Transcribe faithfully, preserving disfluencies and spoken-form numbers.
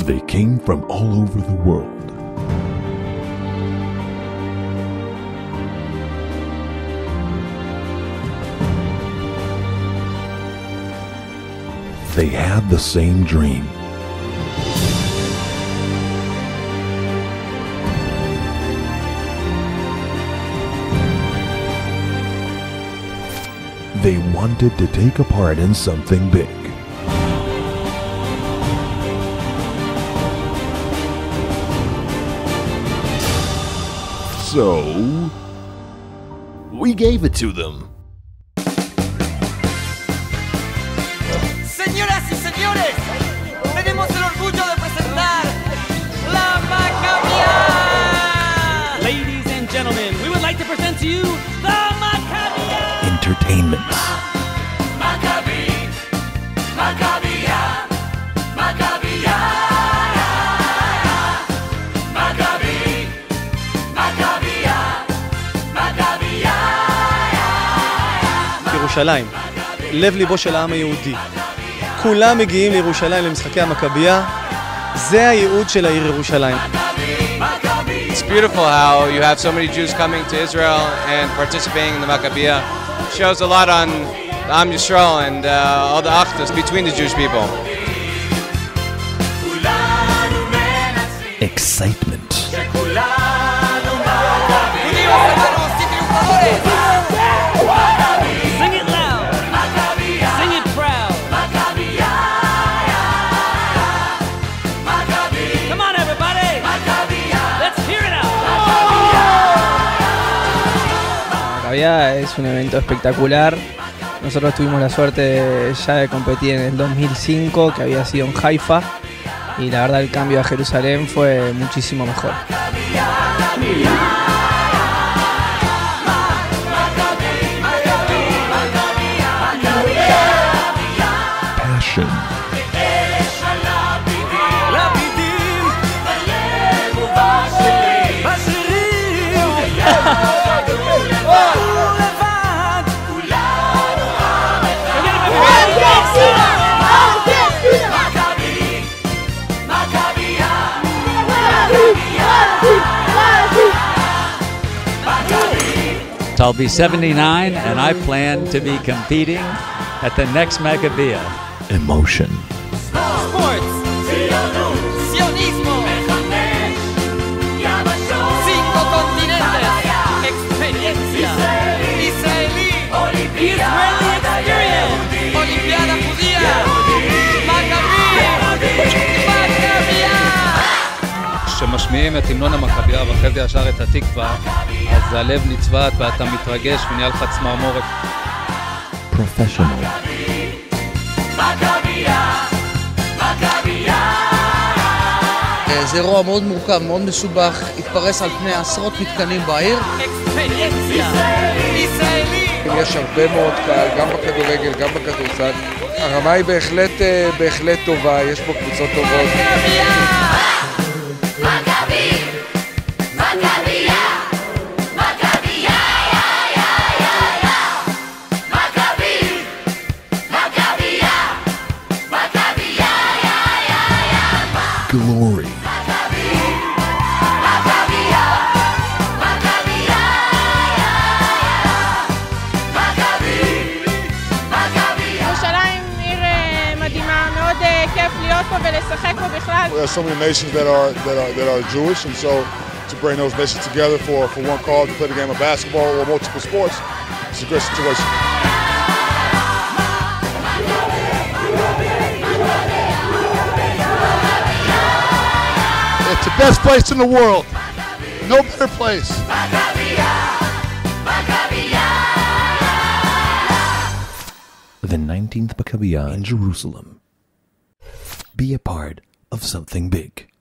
They came from all over the world. They had the same dream. They wanted to take a part in something big. So, we gave it to them. Señoras y señores, tenemos el orgullo de presentar La Maccabiah. Ladies and gentlemen, we would like to present to you The Maccabiah. Entertainment. Maccabi, Maccabiah, Maccabiah, Maccabi, Maccabiah, Maccabiah. ירושלים, לב ליבו של העם היהודי. כולם מגיעים לירושלים למשחקי המכבייה. זה הייעוד של העיר ירושלים. It's beautiful how you have so many Jews coming to Israel and participating in the Maccabiah. Shows a lot on the Am Yisrael and uh, all the achdus between the Jewish people. Excitement. Sing it loud. Sing it proud. Come on, everybody. Let's hear it out. Maccabiah es un evento espectacular. Nosotros tuvimos la suerte ya de competir en el dos mil cinco, que había sido en Haifa, y la verdad el cambio a Jerusalén fue muchísimo mejor. Passion. I'll be seventy-nine and I plan to be competing at the next Maccabiah. Emotion. Sports, sionismo, cinco continentes, experiencia, israelí, Israeli experience, Olimpiada judía, Maccabi, Maccabiah. כשמשמיעים את המנון המכבייה ואחרי זה ישר את התקווה, אז הלב נצבט ואתה מתרגש ונהיה לך צמרמורת. Professional. זה אירוע מאוד מורכב, מאוד מסובך, התפרס על פני עשרות מתקנים בעיר. יש הרבה מאוד קהל, גם בכדורגל, גם בכדורסל. הרמה היא בהחלט, בהחלט טובה, יש פה קבוצות טובות. Glory. ירושלים עיר מדהימה, מאוד כיף להיות פה ולשחק פה בכלל. There are so many nations that are that are that are Jewish, and so to bring those nations together for for one cause to play the game of basketball or multiple sports, it's a great situation. It's the best place in the world. No better place. The nineteenth Maccabiah in Jerusalem. Be a part of something big.